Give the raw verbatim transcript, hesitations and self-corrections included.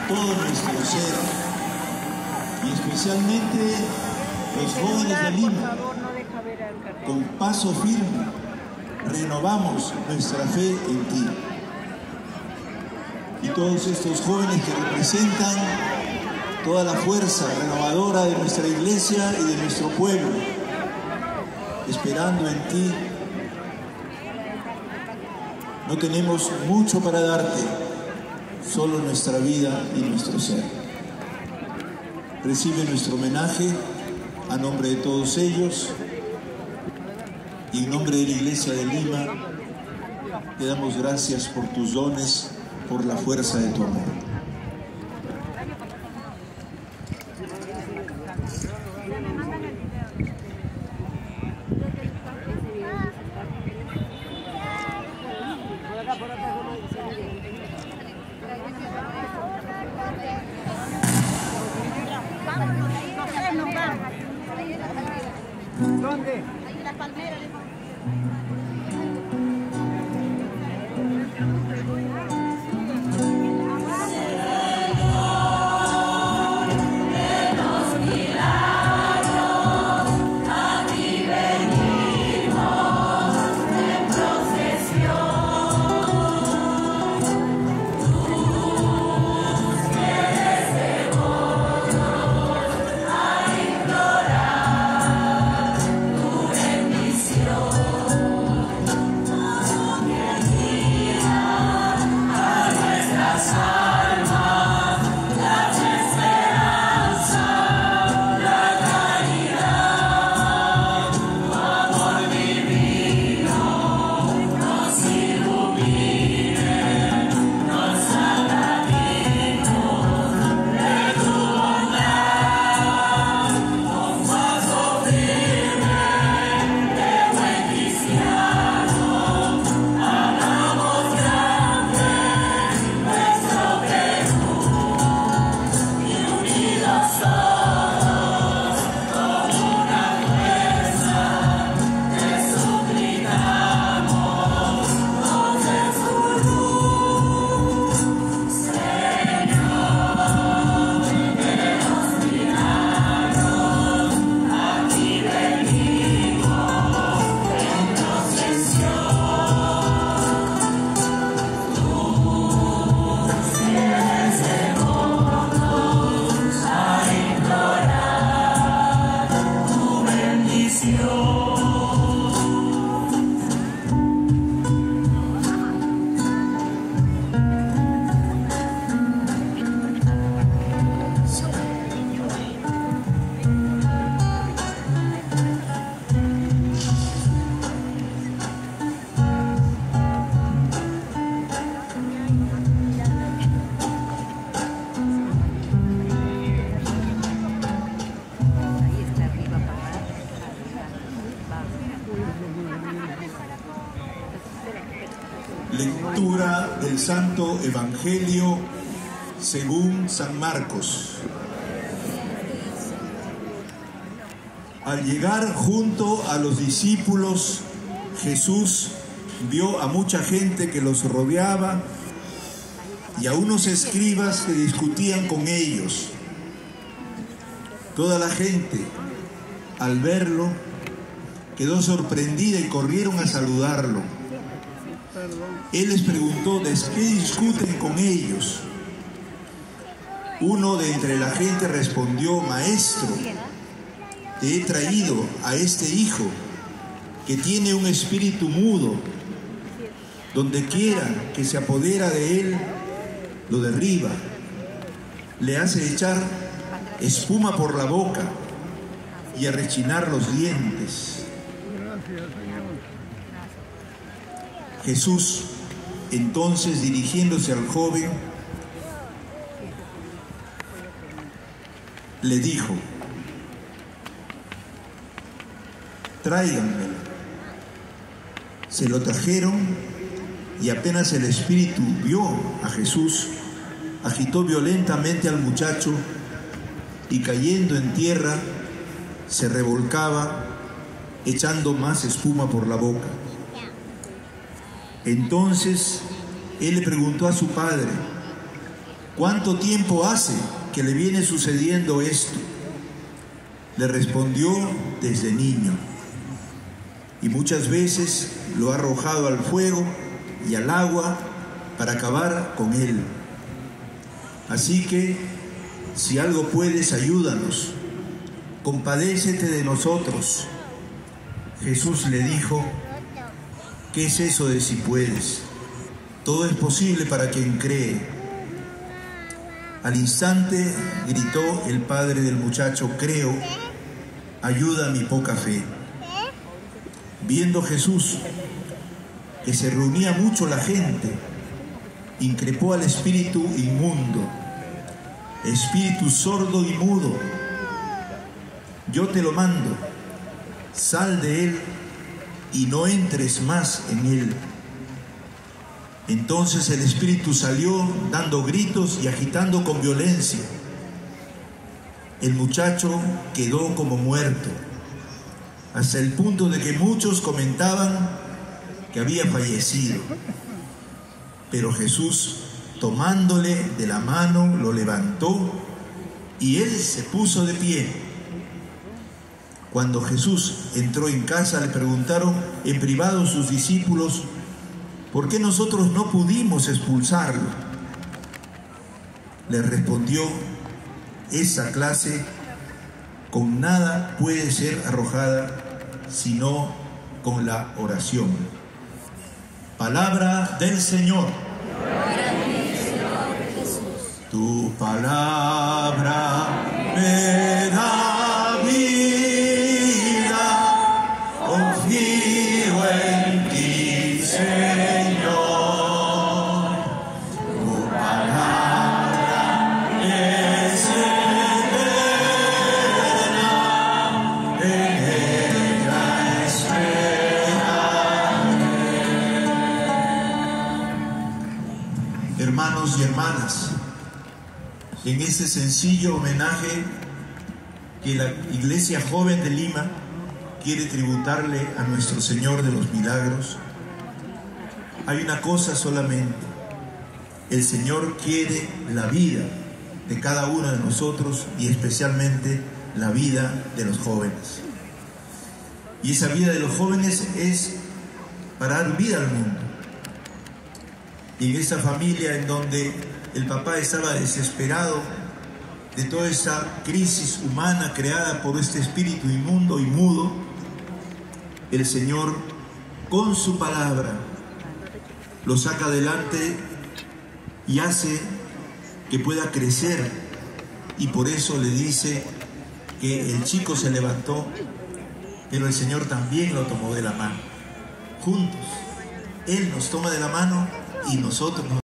todo nuestro ser, y especialmente los jóvenes de Lima, con paso firme, renovamos nuestra fe en ti. Y todos estos jóvenes que representan toda la fuerza renovadora de nuestra iglesia y de nuestro pueblo, esperando en ti. No tenemos mucho para darte, solo nuestra vida y nuestro ser. Recibe nuestro homenaje a nombre de todos ellos y en nombre de la Iglesia de Lima. Te damos gracias por tus dones, por la fuerza de tu amor. ¿Dónde? Ahí en las palmeras. Lectura del Santo Evangelio según San Marcos. Al llegar junto a los discípulos, Jesús vio a mucha gente que los rodeaba y a unos escribas que discutían con ellos. Toda la gente, al verlo, quedó sorprendida y corrieron a saludarlo. Él les preguntó: ¿de qué discuten con ellos? Uno de entre la gente respondió: Maestro, te he traído a este hijo que tiene un espíritu mudo. Donde quiera que se apodera de él, lo derriba, le hace echar espuma por la boca y a rechinar los dientes. Jesús, entonces, dirigiéndose al joven, le dijo: tráiganmelo. Se lo trajeron y apenas el espíritu vio a Jesús, agitó violentamente al muchacho y cayendo en tierra se revolcaba, echando más espuma por la boca. Entonces él le preguntó a su padre: ¿cuánto tiempo hace que le viene sucediendo esto? Le respondió: desde niño. Y muchas veces lo ha arrojado al fuego y al agua para acabar con él. Así que, si algo puedes, ayúdanos. Compadécete de nosotros. Jesús le dijo: ¿qué es eso de si puedes? Todo es posible para quien cree. Al instante gritó el padre del muchacho: creo, ayuda a mi poca fe. Viendo Jesús que se reunía mucho la gente, increpó al espíritu inmundo: espíritu sordo y mudo, yo te lo mando, sal de él y no entres más en él. Entonces el espíritu salió dando gritos y agitando con violencia. El muchacho quedó como muerto, hasta el punto de que muchos comentaban que había fallecido. Pero Jesús, tomándole de la mano, lo levantó y él se puso de pie. Cuando Jesús entró en casa, le preguntaron en privado sus discípulos: ¿por qué nosotros no pudimos expulsarlo? Le respondió: esa clase con nada puede ser arrojada sino con la oración. Palabra del Señor. Gloria a ti, Señor Jesús. Tu palabra me da vida, confío en ti, Señor. Tu palabra es eterna, en ella esperaré. Hermanos y hermanas, en este sencillo homenaje que la Iglesia Joven de Lima quiere tributarle a nuestro Señor de los Milagros, hay una cosa solamente: el Señor quiere la vida de cada uno de nosotros y especialmente la vida de los jóvenes. Y esa vida de los jóvenes es para dar vida al mundo. Y en esta familia en donde el papá estaba desesperado de toda esta crisis humana creada por este espíritu inmundo y mudo, el Señor con su palabra lo saca adelante y hace que pueda crecer, y por eso le dice que el chico se levantó, pero el Señor también lo tomó de la mano. Juntos, Él nos toma de la mano y nosotros nos